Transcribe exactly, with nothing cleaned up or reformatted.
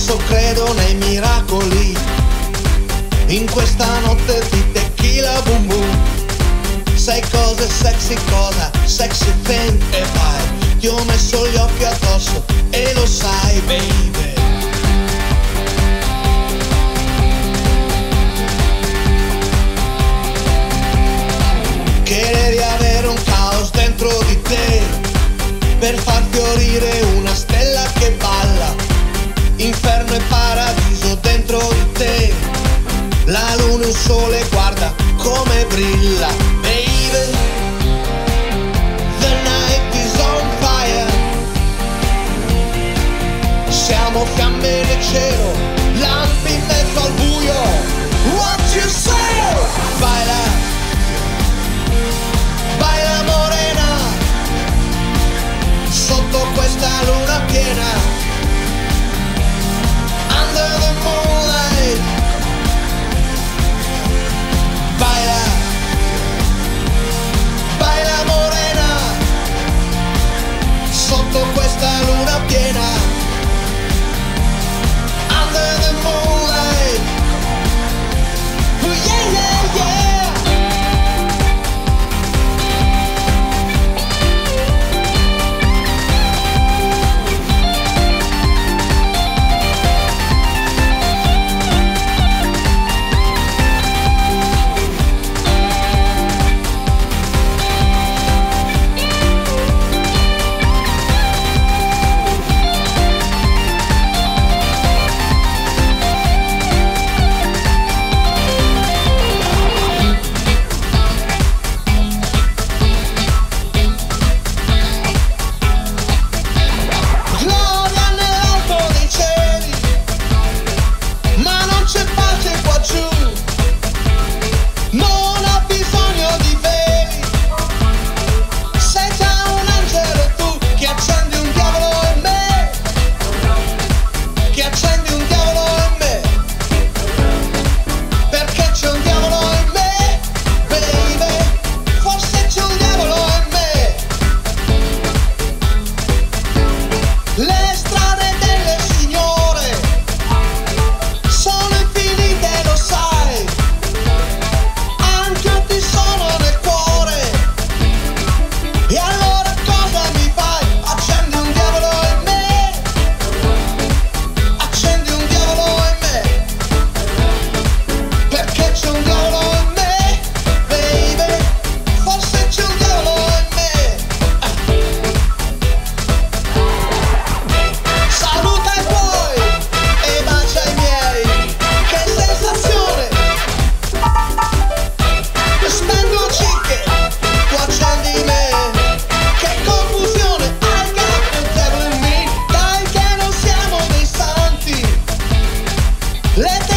adesso credo nei miracoli, in questa notte di tequila boom boom. Sai cosa sexy, cosa sexy thing, e vai, ti ho messo gli occhi addosso e lo sai baby. Chiedi avere un caos dentro di te per far fiorire una stella che balla, inferno e paradiso dentro di te, la luna e il sole guarda come brilla, baby. The night is on fire, siamo fiamme nel cielo, lampi in mezzo al buio. What you say? Baila, baila morena, sotto questa luna piena, under the moonlight. Baila, baila morena, sotto questa luna piena, under the moonlight. Oh yeah, yeah, yeah. Let